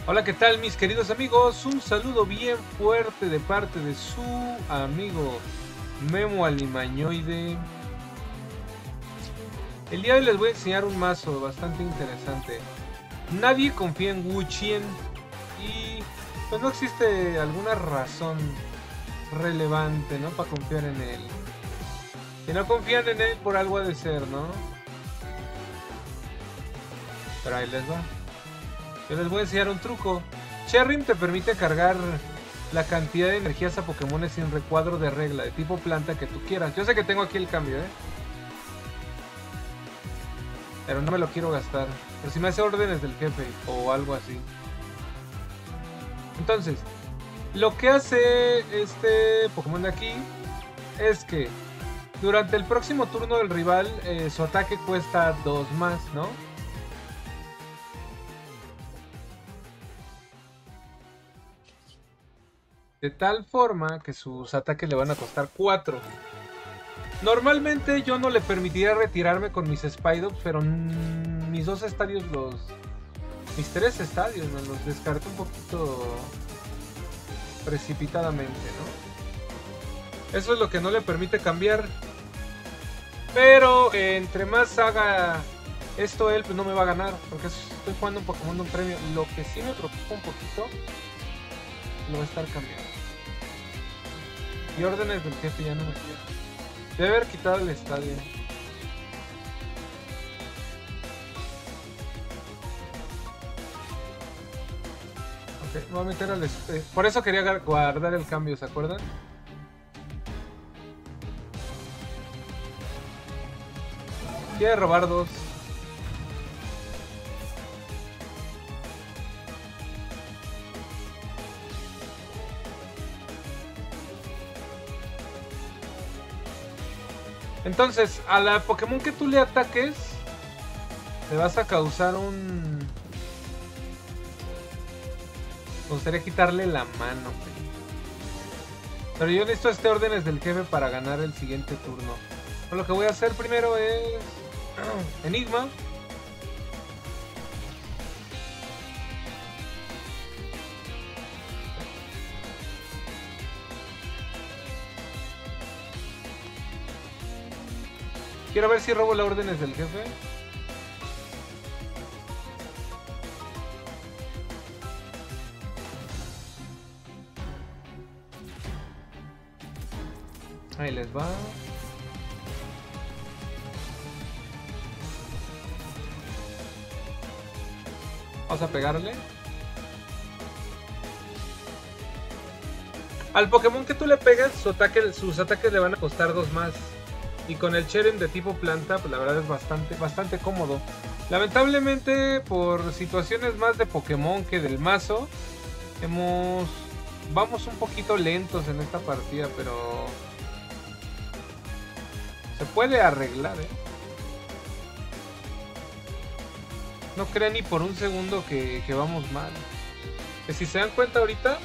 Hola, ¿qué tal mis queridos amigos? Un saludo bien fuerte de parte de su amigo Memo Alimañoide. El día de hoy les voy a enseñar un mazo bastante interesante. Nadie confía en Wu Chien y pues no existe alguna razón relevante, ¿no? Para confiar en él. Si no confían en él, por algo ha de ser, ¿no? Pero ahí les va. Yo les voy a enseñar un truco. Cherrim te permite cargar la cantidad de energías a Pokémon sin recuadro de regla, de tipo planta que tú quieras. Yo sé que tengo aquí el cambio, pero no me lo quiero gastar. Pero si me hace órdenes del jefe o algo así. Entonces, lo que hace este Pokémon de aquí es que durante el próximo turno del rival, su ataque cuesta 2 más, ¿no? De tal forma que sus ataques le van a costar 4. Normalmente yo no le permitiría retirarme con mis Spidops, pero mis 2 estadios mis 3 estadios me los descarté un poquito precipitadamente, ¿no? Eso es lo que no le permite cambiar. Pero entre más haga esto él, pues no me va a ganar, porque estoy jugando un Pokémon de un premio. Lo que sí me preocupa un poquito, lo va a estar cambiando. Y órdenes del jefe ya no me quiero. Debe haber quitado el estadio. Ok, voy a meter al... por eso quería guardar el cambio, ¿se acuerdan? Quiere robar 2. Entonces, a la Pokémon que tú le ataques, le vas a causar un... Me gustaría quitarle la mano. Pero yo necesito órdenes del jefe para ganar el siguiente turno. Pero lo que voy a hacer primero es... Enigma. Quiero ver si robo las órdenes del jefe. Ahí les va. Vamos a pegarle. Al Pokémon que tú le pegas, sus ataques le van a costar 2 más. Y con el Cherrim de tipo planta, pues la verdad es bastante cómodo. Lamentablemente, por situaciones más de Pokémon que del mazo, vamos un poquito lentos en esta partida, pero se puede arreglar, No crean ni por un segundo que vamos mal. Que si se dan cuenta ahorita,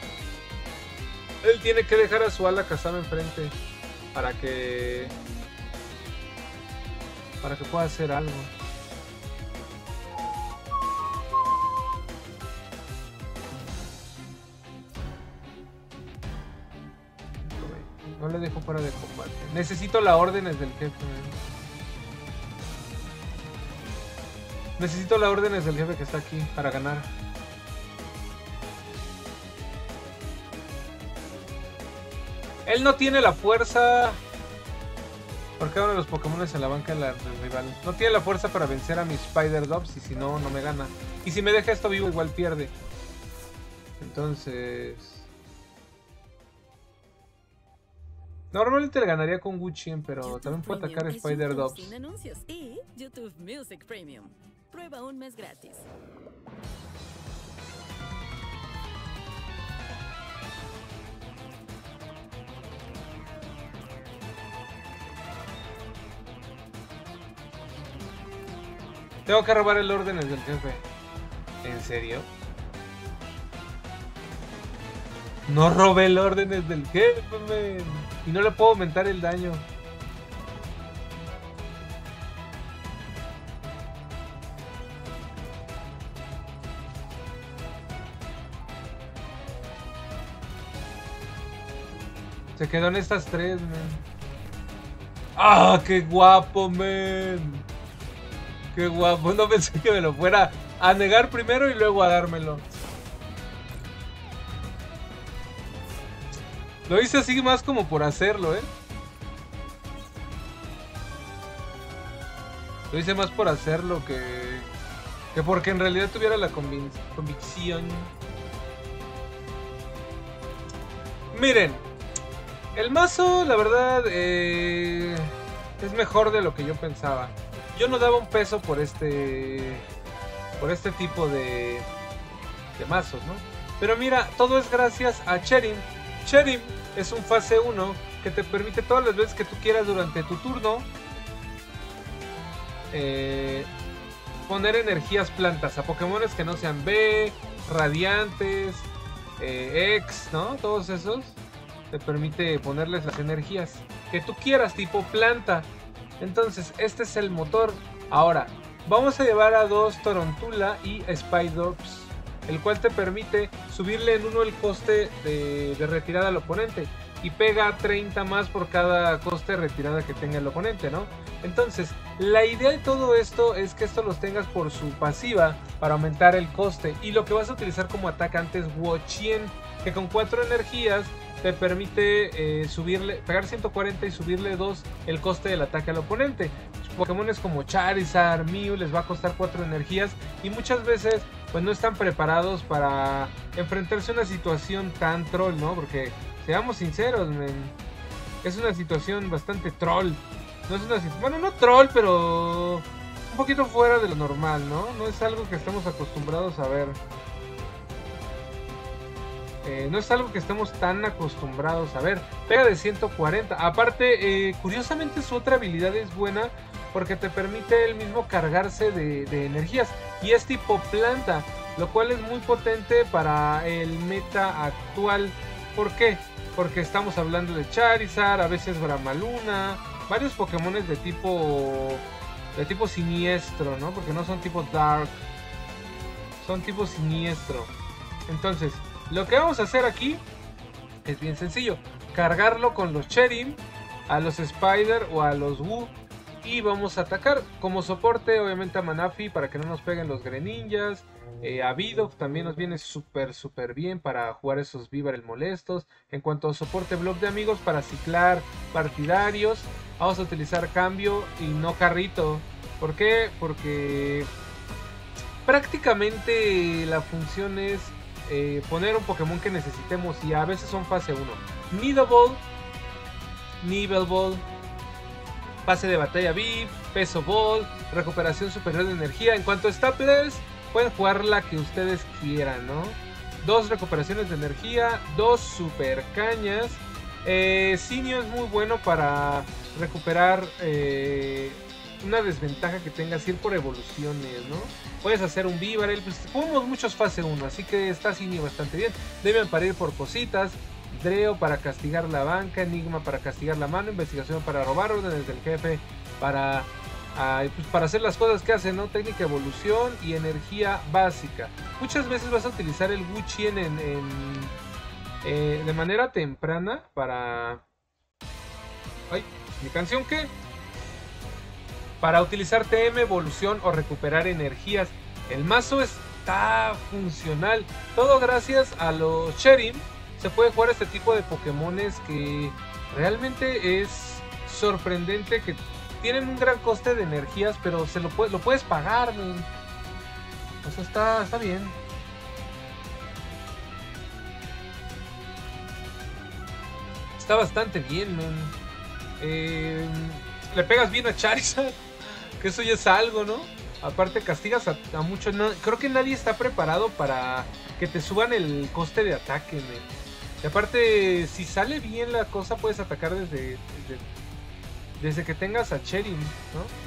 él tiene que dejar a su Alakazam enfrente para que pueda hacer algo. No le dejo fuera de combate. Necesito las órdenes del jefe. Necesito las órdenes del jefe que está aquí para ganar. Él no tiene la fuerza. Porque uno de los Pokémon en la banca del rival. No tiene la fuerza para vencer a mis Spider-Dogs y si no, no me gana. Y si me deja esto vivo, igual pierde. Entonces... Normalmente le ganaría con Wu Chien, pero también puede atacar a Spider-Dogs. Sin anuncios y YouTube Music Premium. Prueba un mes gratis. Tengo que robar el órdenes del jefe. ¿En serio? No robé el órdenes del jefe, man. Y no le puedo aumentar el daño. Se quedó en estas tres, men. ¡Ah, qué guapo, men! ¡Qué guapo! No pensé que me lo fuera a negar primero y luego a dármelo. Lo hice así más como por hacerlo, ¿eh? Lo hice más por hacerlo que porque en realidad tuviera la convicción. Miren, el mazo, la verdad, es mejor de lo que yo pensaba. Yo no daba un peso por este tipo de mazos, ¿no? Pero mira, todo es gracias a Cherim. Cherim es un fase 1 que te permite todas las veces que tú quieras durante tu turno poner energías plantas a Pokémones que no sean B, Radiantes, X, ¿no? Todos esos te permite ponerles las energías que tú quieras, tipo planta. Entonces, este es el motor. Ahora, vamos a llevar a 2 Torontula y Spidorps, el cual te permite subirle en 1 el coste de retirada al oponente y pega 30 más por cada coste de retirada que tenga el oponente, ¿no? Entonces, la idea de todo esto es que esto los tengas por su pasiva para aumentar el coste, y lo que vas a utilizar como atacante es Wo-Chien, que con 4 energías te permite pegar 140 y subirle 2 el coste del ataque al oponente. Pokémones como Charizard, Mew les va a costar 4 energías y muchas veces pues no están preparados para enfrentarse a una situación tan troll, ¿no? Porque seamos sinceros, men, es una situación bastante troll. No es una, bueno, no troll, pero un poquito fuera de lo normal, ¿no? No es algo que estamos acostumbrados a ver. No es algo que estemos tan acostumbrados a ver. Pega de 140. Aparte, curiosamente su otra habilidad es buena porque te permite él mismo cargarse de energías. Y es tipo planta, lo cual es muy potente para el meta actual. ¿Por qué? Porque estamos hablando de Charizard, a veces Bramaluna, varios Pokémones de tipo siniestro, ¿no? Porque no son tipo Dark, son tipo siniestro. Entonces, lo que vamos a hacer aquí es bien sencillo. Cargarlo con los Cherim, a los Spider o a los Wu, y vamos a atacar. Como soporte, obviamente a Manafi para que no nos peguen los Greninjas. A Vidov también nos viene súper bien para jugar esos Víbares molestos. En cuanto a soporte, block de amigos para ciclar partidarios. Vamos a utilizar cambio y no carrito. ¿Por qué? Porque prácticamente la función es poner un Pokémon que necesitemos, y a veces son fase 1. Nidoval, Nibelball, pase de batalla VIP, peso ball, recuperación superior de energía. En cuanto a staplers, pueden jugar la que ustedes quieran, ¿no? 2 recuperaciones de energía, 2 super cañas. Sinio es muy bueno para recuperar una desventaja que tengas, ir por evoluciones, ¿no? Puedes hacer un Víbarel, pues jugamos muchos fase 1, así que está Sinio bastante bien. Deben para ir por cositas. Dreo para castigar la banca, Enigma para castigar la mano, Investigación para robar, órdenes del jefe para hacer las cosas que hace, ¿no? Técnica evolución y energía básica. Muchas veces vas a utilizar el Wu-Chien de manera temprana para... ¡Ay! ¿Mi canción qué? Para utilizar TM, evolución o recuperar energías. El mazo está funcional. Todo gracias a los Cherim. Se puede jugar este tipo de Pokémones que realmente es sorprendente, que tienen un gran coste de energías, pero lo puedes pagar, man. O sea, está bien. Está bastante bien, man. Le pegas bien a Charizard, que eso ya es algo, ¿no? Aparte castigas a muchos. No, creo que nadie está preparado para que te suban el coste de ataque, man. Y aparte, si sale bien la cosa, puedes atacar desde que tengas a Cherim, ¿no?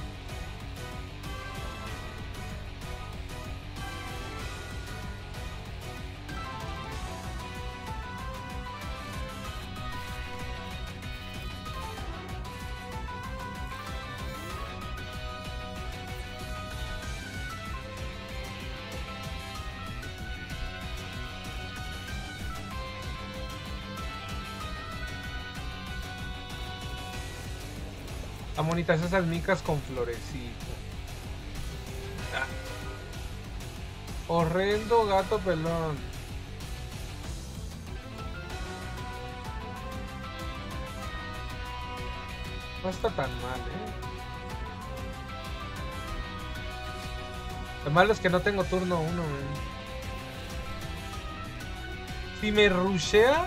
Están bonitas esas micas con florecita. Ah. Horrendo gato pelón. No está tan mal, Lo malo es que no tengo turno 1, Si me rushea,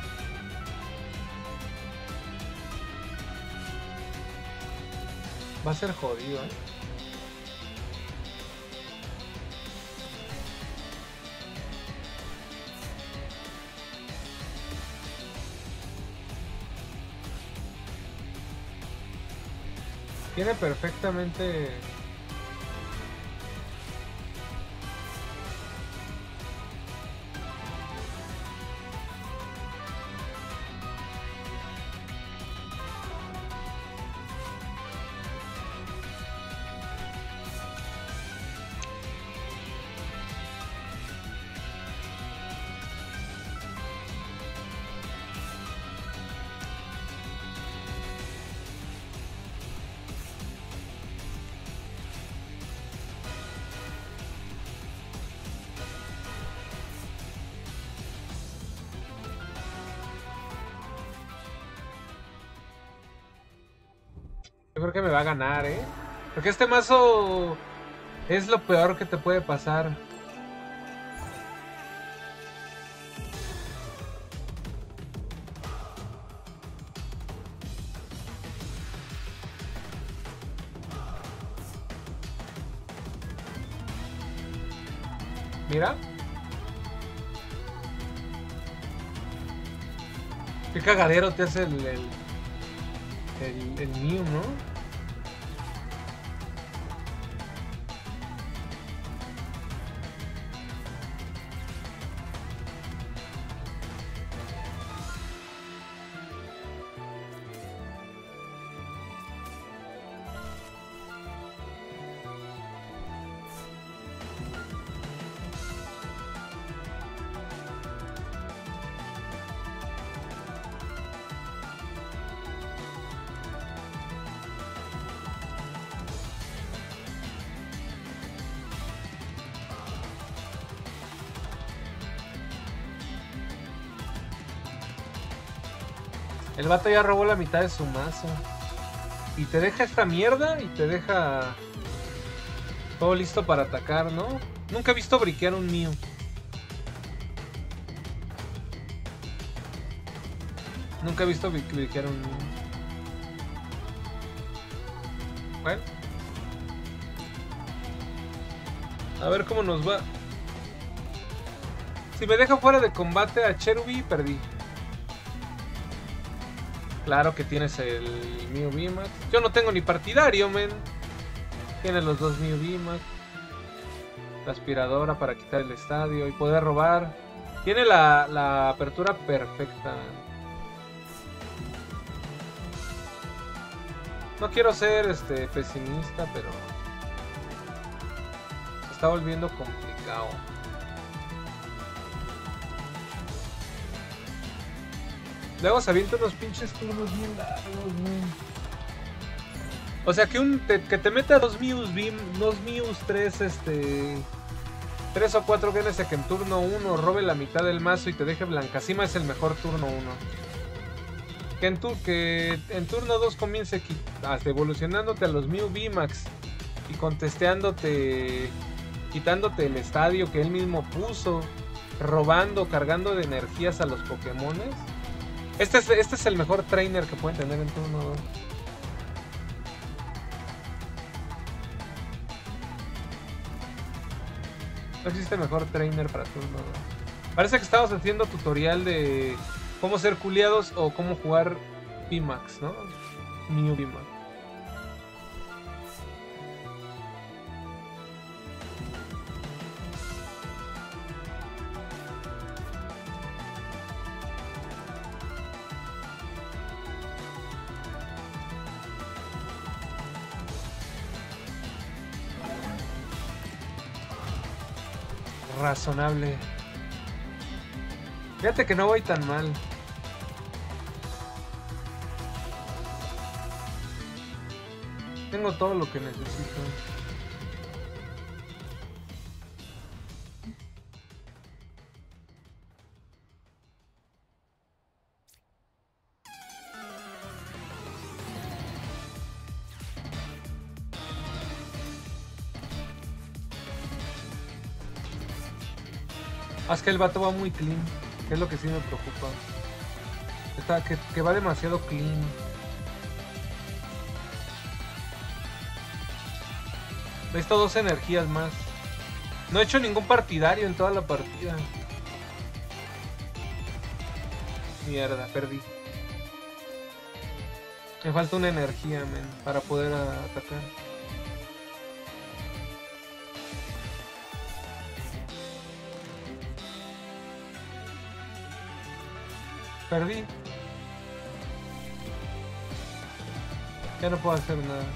va a ser jodido, Tiene perfectamente... Yo creo que me va a ganar, Porque este mazo es lo peor que te puede pasar. Mira. Qué cagadero te hace el Mew, ¿no? El vato ya robó la mitad de su mazo. Y te deja esta mierda y te deja todo listo para atacar, ¿no? Nunca he visto briquear un Mew. Nunca he visto briquear un Mew. Bueno. A ver cómo nos va. Si me deja fuera de combate a Cherubi, perdí. Claro que tienes el Mew VMAX. Yo no tengo ni partidario, men. Tiene los dos Mew VMAX. La aspiradora para quitar el estadio y poder robar. Tiene la apertura perfecta. No quiero ser pesimista, pero se está volviendo complicado. Luego se avienta unos pinches turnos bien largos, man. O sea, que te meta dos Mews, tres, 3 o 4 ganes de que en turno 1 robe la mitad del mazo y te deje Blancacima es el mejor turno 1. Que en turno 2 comience hasta evolucionándote a los Mew VMAX y contesteándote, quitándote el estadio que él mismo puso, robando, cargando de energías a los Pokémones. Este es el mejor trainer que pueden tener en turno 2. No existe mejor trainer para turno 2. Parece que estamos haciendo tutorial de cómo ser culiados o cómo jugar VMAX, ¿no? Mew VMAX. Razonable. Fíjate que no voy tan mal. Tengo todo lo que necesito. Es que el vato va muy clean, que es lo que sí me preocupa. Que va demasiado clean. Necesito 2 energías más. No he hecho ningún partidario en toda la partida. Mierda, perdí. Me falta una energía, men, para poder atacar. Perdí. Ya no puedo hacer nada.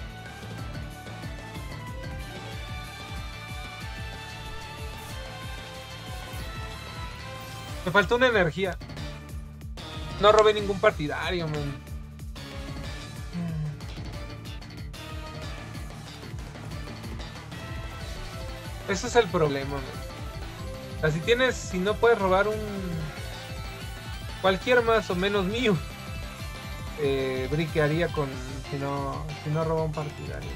Me faltó una energía. No robé ningún partidario, man. Ese es el problema, man. O sea, si no puedes robar cualquier más o menos mío, briquearía con si no roba un partidario.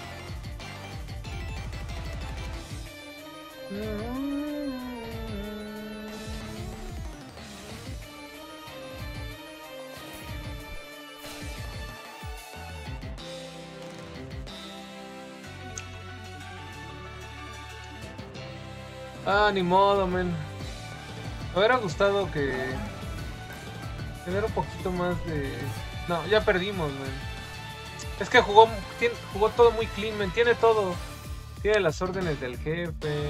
Ni modo, men. Me hubiera gustado que tener un poquito más de... No, ya perdimos, men. Es que jugó todo muy clean, men. Tiene todo. Tiene las órdenes del jefe.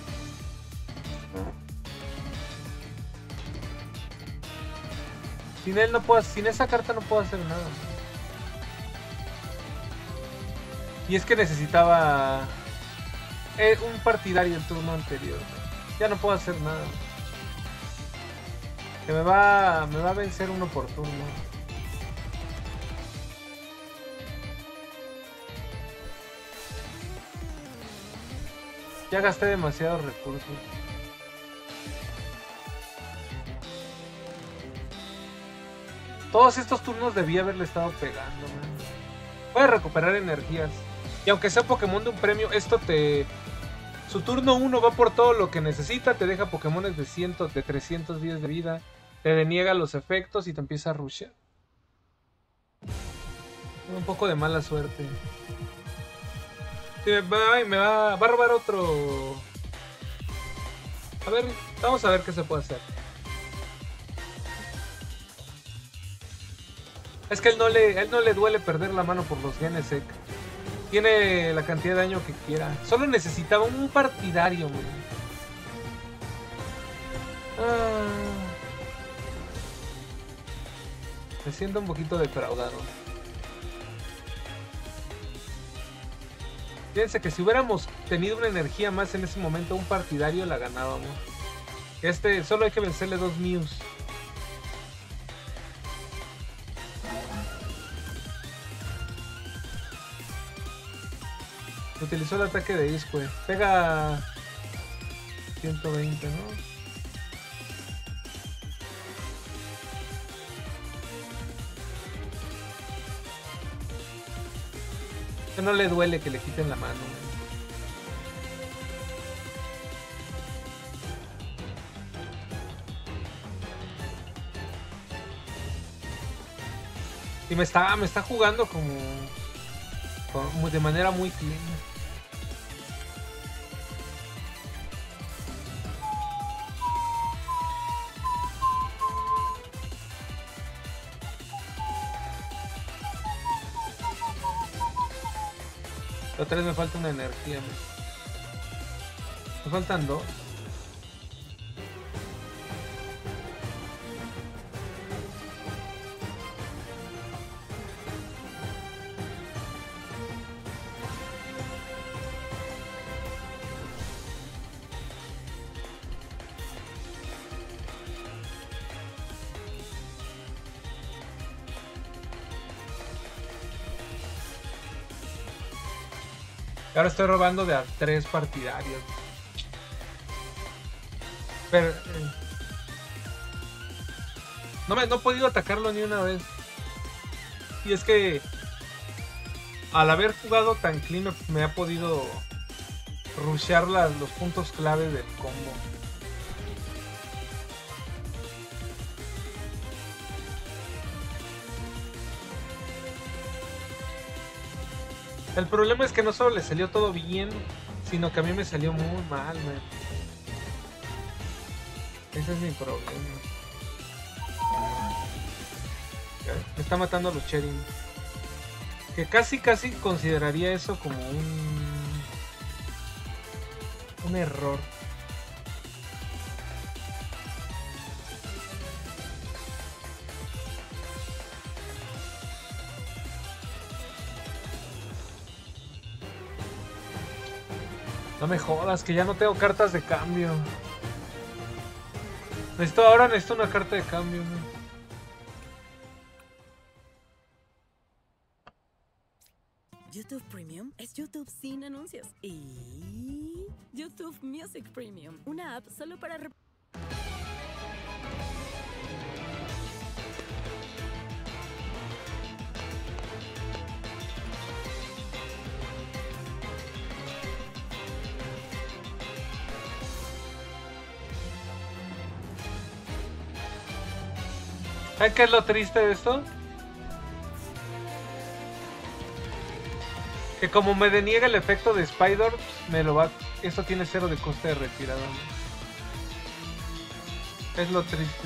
Sin esa carta no puedo hacer nada. Y es que necesitaba un partidario el turno anterior. Ya no puedo hacer nada. Que me va a vencer uno por turno. Ya gasté demasiados recursos. Todos estos turnos debía haberle estado pegando, man. Voy a recuperar energías. Y aunque sea Pokémon de un premio, su turno 1 va por todo lo que necesita, te deja Pokémones de 300 días de vida, te deniega los efectos y te empieza a rushear. Un poco de mala suerte. Sí, me va a robar otro. A ver, vamos a ver qué se puede hacer. Es que él no le duele perder la mano por los Genesect. Tiene la cantidad de daño que quiera. Solo necesitaba un partidario, man. Me siento un poquito defraudado. Fíjense que si hubiéramos tenido una energía más en ese momento, un partidario la ganábamos. Solo hay que vencerle 2 Mews. Utilizó el ataque de Isque. Pega 120, ¿no? Que no le duele que le quiten la mano. Y me está jugando como de manera muy clean. Otra vez me falta una energía. Me faltan 2. Y ahora estoy robando de a 3 partidarios. Pero... no he podido atacarlo ni una vez. Y es que... al haber jugado tan clean me ha podido rushear los puntos clave del combo. El problema es que no solo le salió todo bien, sino que a mí me salió muy mal, man. Ese es mi problema. Me está matando a los Cherin. Que casi consideraría eso como un error. No me jodas, que ya no tengo cartas de cambio. Ahora necesito una carta de cambio, ¿no? YouTube Premium es YouTube sin anuncios. Y YouTube Music Premium, una app solo para... ¿Sabes qué es lo triste de esto? Que como me deniega el efecto de Spider, me lo va... Esto tiene 0 de coste de retirada, ¿no? Es lo triste.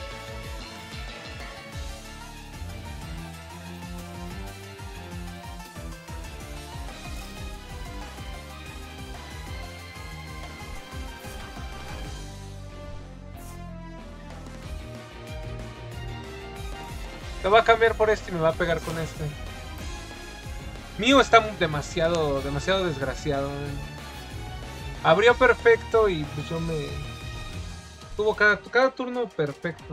Lo va a cambiar por este y me va a pegar con este. Mío está demasiado desgraciado. Abrió perfecto y pues yo me... Tuvo cada turno perfecto.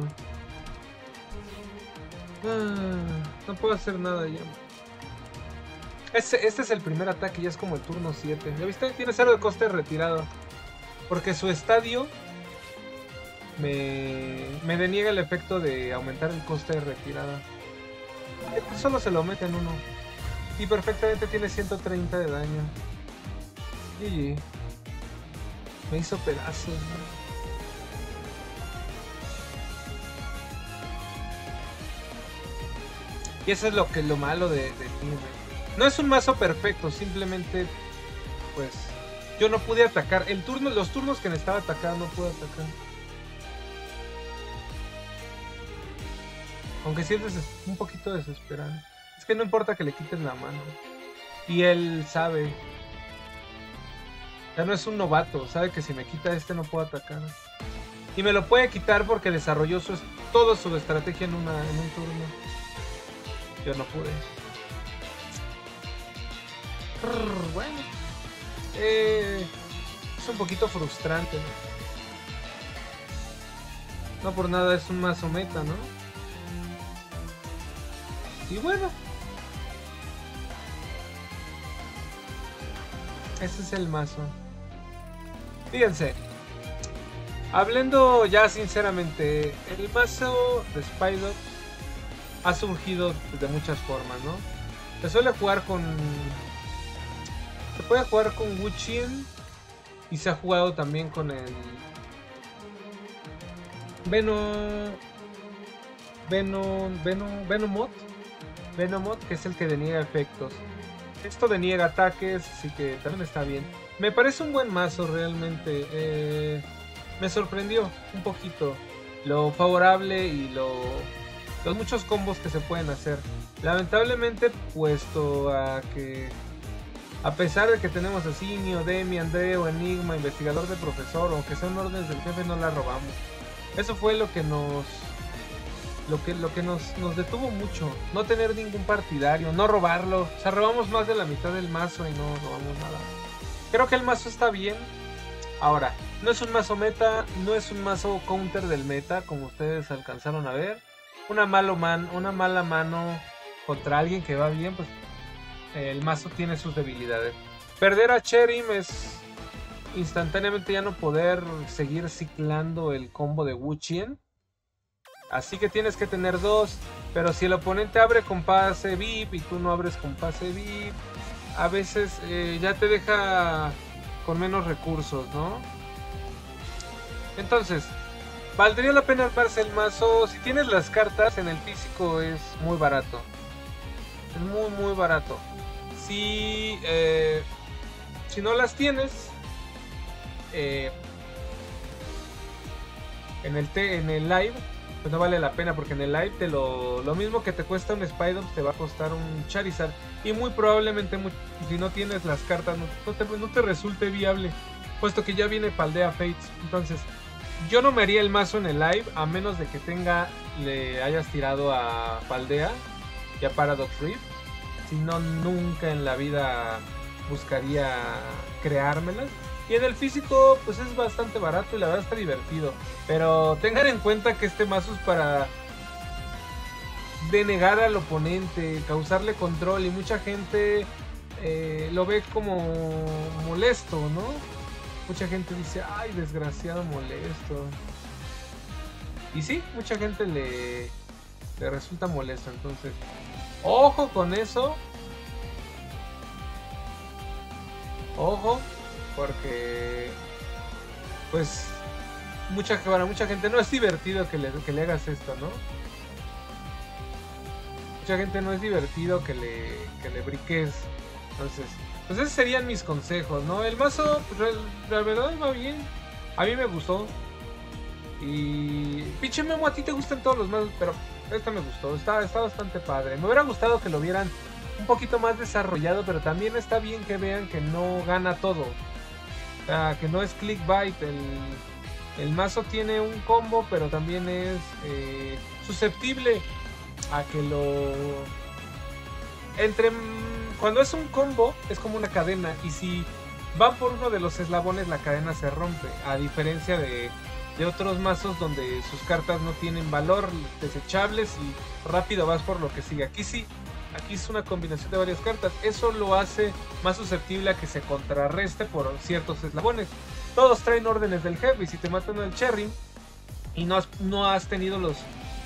No puedo hacer nada ya. Este es el primer ataque, ya es como el turno 7. ¿Ya viste? Tiene 0 de coste de retirado. Porque su estadio me deniega el efecto de aumentar el coste de retirada. Solo se lo mete en uno. Y perfectamente tiene 130 de daño. GG. Me hizo pedazos, ¿no? Y eso es lo malo de Team. No es un mazo perfecto, simplemente pues yo no pude atacar. Los turnos que necesitaba atacar no pude atacar. Aunque sí es un poquito desesperante. Es que no importa que le quites la mano. Y él sabe. Ya no es un novato. Sabe que si me quita este no puedo atacar. Y me lo puede quitar porque desarrolló toda su estrategia en un turno. Yo no pude. Bueno. Es un poquito frustrante, ¿no? No por nada es un mazo meta, ¿no? Y bueno. Ese es el mazo. Fíjense. Hablando ya sinceramente, el mazo de Spider ha surgido de muchas formas, ¿no? Se puede jugar con Wuchien y se ha jugado también con el Venomot, que es el que deniega efectos. Esto deniega ataques, así que también está bien. Me parece un buen mazo realmente. Me sorprendió un poquito lo favorable y los muchos combos que se pueden hacer. Lamentablemente, puesto a que a pesar de que tenemos a Sinio, Demi, Andreo, Enigma, Investigador de Profesor, aunque sean órdenes del jefe, no la robamos. Eso fue lo que nos detuvo mucho. No tener ningún partidario, no robarlo. O sea, robamos más de la mitad del mazo y no robamos nada. Creo que el mazo está bien. Ahora, no es un mazo meta, no es un mazo counter del meta, como ustedes alcanzaron a ver. Una mala mano contra alguien que va bien, pues el mazo tiene sus debilidades. perder a Cherim es instantáneamente ya no poder seguir ciclando el combo de Wu-Chien. Así que tienes que tener 2. Pero si el oponente abre con pase VIP y tú no abres con pase VIP, a veces ya te deja con menos recursos, ¿no? Entonces, valdría la pena armarse el mazo. Si tienes las cartas en el físico es muy barato. Es muy barato. Si no las tienes, en el live, pues no vale la pena, porque en el live lo mismo que te cuesta un Spidom te va a costar un Charizard, y muy probablemente si no tienes las cartas no te resulte viable, puesto que ya viene Paldea Fates. Entonces yo no me haría el mazo en el live a menos de que le hayas tirado a Paldea y a Paradox Rift. Si no, nunca en la vida buscaría creármelas. Y en el físico pues es bastante barato y la verdad está divertido. Pero tengan en cuenta que este mazo es para denegar al oponente, causarle control, y mucha gente lo ve como molesto, ¿no? Mucha gente dice, ay, desgraciado molesto. Y sí, mucha gente le resulta molesto. Entonces, ojo con eso. Ojo, porque pues para mucha gente no es divertido que le hagas esto, ¿no? Mucha gente no es divertido que le briques. Entonces, pues esos serían mis consejos, ¿no? El mazo, pues, la verdad va bien. A mí me gustó. Y pinche Memo, a ti te gustan todos los mazos, pero este me gustó. Está bastante padre. Me hubiera gustado que lo vieran un poquito más desarrollado, pero también está bien que vean que no gana todo. O sea, que no es clickbait. El mazo tiene un combo, pero también es susceptible a que cuando es un combo es como una cadena, y si van por uno de los eslabones la cadena se rompe, a diferencia de otros mazos donde sus cartas no tienen valor, desechables, y rápido vas por lo que sigue. Aquí sí, aquí es una combinación de varias cartas. Eso lo hace más susceptible a que se contrarreste por ciertos eslabones. Todos traen órdenes del jefe, y si te matan al Cherry y no has tenido los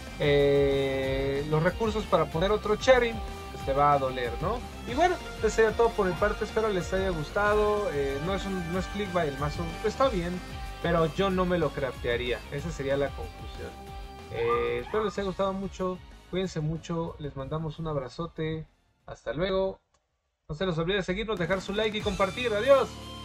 recursos para poner otro Cherry, pues te va a doler, ¿no? Y bueno, eso sería todo por mi parte. Espero les haya gustado. No es clickbait el mazo, está bien, pero yo no me lo craftearía. Esa sería la conclusión. Espero les haya gustado mucho. Cuídense mucho. Les mandamos un abrazote. Hasta luego. No se les olvide seguirnos, dejar su like y compartir. Adiós.